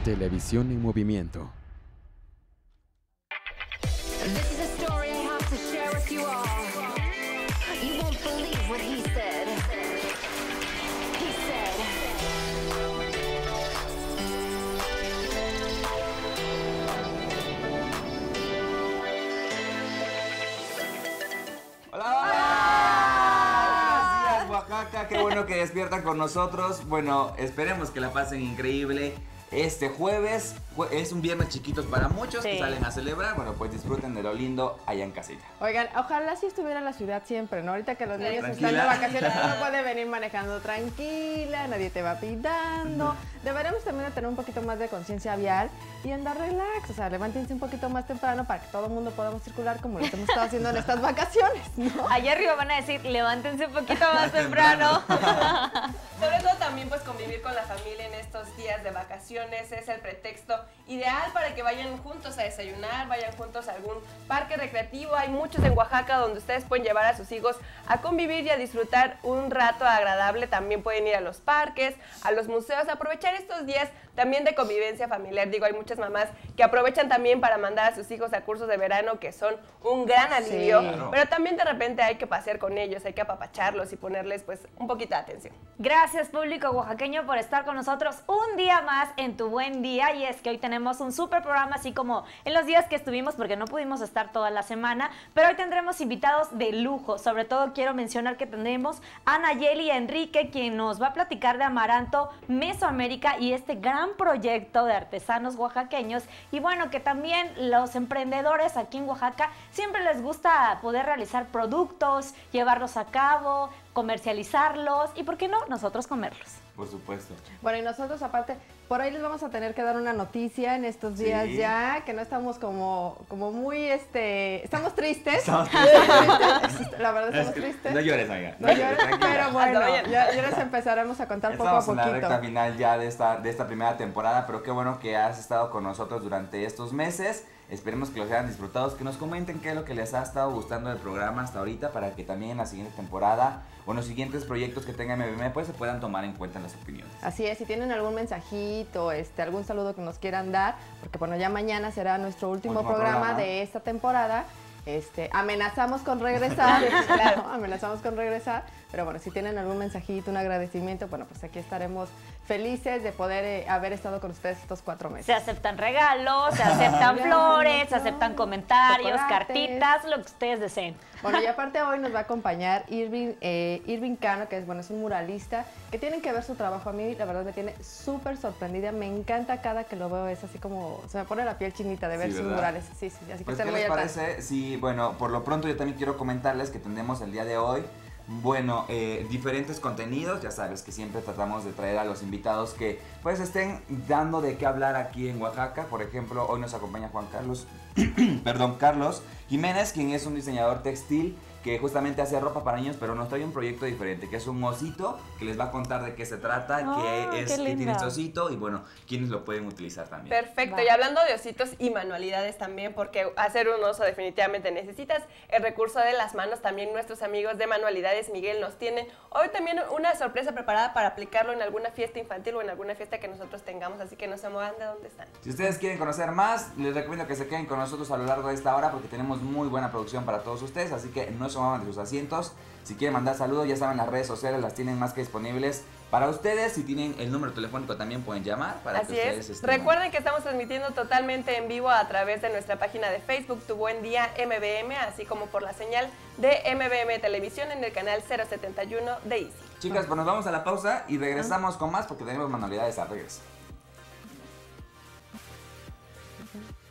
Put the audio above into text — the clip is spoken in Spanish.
Televisión en movimiento. This is a story I have to share with you all. You won't believe what he said. He said. ¡Hola! Buenos días, Oaxaca. Qué bueno que despiertan con nosotros. Bueno, esperemos que la pasen increíble. Este jueves es un viernes chiquitos para muchos que salen a celebrar. Bueno, pues disfruten de lo lindo allá en casita. Oigan, ojalá sí estuviera en la ciudad siempre, ¿no? Ahorita que los niños Tranquila. están de vacaciones, uno puede venir manejando tranquila, nadie te va pitando. Deberemos también de tener un poquito más de conciencia vial y andar relax. O sea, levántense un poquito más temprano para que todo el mundo podamos circular como lo hemos estado haciendo en estas vacaciones, ¿no? Allá arriba van a decir, levántense un poquito más temprano. Sobre todo también pues convivir con la familia en estos días de vacaciones es el pretexto ideal para que vayan juntos a desayunar, vayan juntos a algún parque recreativo. Hay muchos en Oaxaca donde ustedes pueden llevar a sus hijos a convivir y a disfrutar un rato agradable. También pueden ir a los parques, a los museos, aprovechar estos días también de convivencia familiar. Digo, hay muchas mamás que aprovechan también para mandar a sus hijos a cursos de verano que son un gran alivio, Sí. pero también de repente hay que pasear con ellos, hay que apapacharlos y ponerles pues un poquito de atención. Gracias, público oaxaqueño, por estar con nosotros un día más en Tu Buen Día. Y es que hoy tenemos un súper programa, así como en los días que estuvimos, porque no pudimos estar toda la semana, pero hoy tendremos invitados de lujo. Sobre todo quiero mencionar que tendremos a Nayeli Enrique, quien nos va a platicar de Amaranto Mesoamérica y este gran proyecto de artesanos oaxaqueños. Y bueno, que también los emprendedores aquí en Oaxaca siempre les gusta poder realizar productos, llevarlos a cabo, comercializarlos y, ¿por qué no?, nosotros comerlos. Por supuesto. Bueno, y nosotros aparte, por ahí les vamos a tener que dar una noticia en estos días Sí. ya, que no estamos como muy, estamos tristes. Estamos La verdad estamos tristes. No llores, amiga. No llores, tranquila. pero bueno, Anda bien. ya les empezaremos a contar poco a Estamos en la recta poquito. final ya de esta primera temporada, pero qué bueno que has estado con nosotros durante estos meses. Esperemos que los hayan disfrutado, que nos comenten qué es lo que les ha estado gustando del programa hasta ahorita para que también en la siguiente temporada o en los siguientes proyectos que tenga MBM pues se puedan tomar en cuenta en las opiniones. Así es, si tienen algún mensajito, algún saludo que nos quieran dar, porque bueno, ya mañana será nuestro último programa de esta temporada. Amenazamos con regresar, claro, amenazamos con regresar, pero bueno, si tienen algún mensajito, un agradecimiento, bueno, pues aquí estaremos felices de poder haber estado con ustedes estos 4 meses. Se aceptan regalos, se aceptan flores, se aceptan comentarios, Chocolates. cartitas, lo que ustedes deseen. Bueno, y aparte hoy nos va a acompañar Irving Cano, que es un muralista, que tienen que ver su trabajo. A mí, la verdad, me tiene súper sorprendida. Me encanta cada que lo veo, es así como, se me pone la piel chinita de ver sus ¿verdad? murales. Sí, así que Pues, estén ¿qué muy les atrás. parece? Sí, bueno, por lo pronto yo también quiero comentarles que tendremos el día de hoy, bueno, diferentes contenidos. Ya sabes que siempre tratamos de traer a los invitados que pues estén dando de qué hablar aquí en Oaxaca. Por ejemplo, hoy nos acompaña Juan Carlos, Carlos Jiménez, quien es un diseñador textil que justamente hace ropa para niños, pero nos trae un proyecto diferente, que es un osito, que les va a contar de qué se trata, qué tiene este osito y bueno, quiénes lo pueden utilizar también. Perfecto, Va. y hablando de ositos y manualidades también, porque hacer un oso definitivamente necesitas el recurso de las manos. También nuestros amigos de Manualidades Miguel nos tienen hoy también una sorpresa preparada para aplicarlo en alguna fiesta infantil o en alguna fiesta que nosotros tengamos, así que no se muevan de donde están. Si ustedes quieren conocer más, les recomiendo que se queden con nosotros a lo largo de esta hora porque tenemos muy buena producción para todos ustedes, así que no se muevan de sus asientos. Si quieren mandar saludos, ya saben, las redes sociales las tienen más que disponibles para ustedes. Si tienen el número telefónico también pueden llamar para Así que ustedes es. Recuerden que estamos transmitiendo totalmente en vivo a través de nuestra página de Facebook, Tu Buen Día MBM, así como por la señal de MBM Televisión en el canal 071 de Easy. Chicas, pues nos vamos a la pausa y regresamos con más porque tenemos manualidades a regreso.